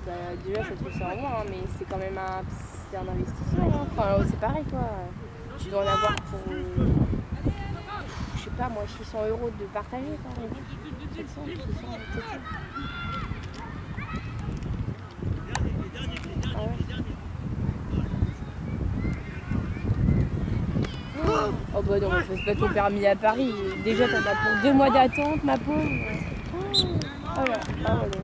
Bah, déjà, ça te fait ça en moins, hein, mais c'est quand même c'est un investissement. Hein. Enfin, c'est pareil, quoi. Tu dois en avoir pour, je sais pas, moi, 600 € de partager, quoi. 700, 600, 700. Ah ouais. Oh bah non, je passe pas ton permis à Paris. Déjà, t'en as pour 2 mois d'attente, ma pauvre. Oh là, ah ouais.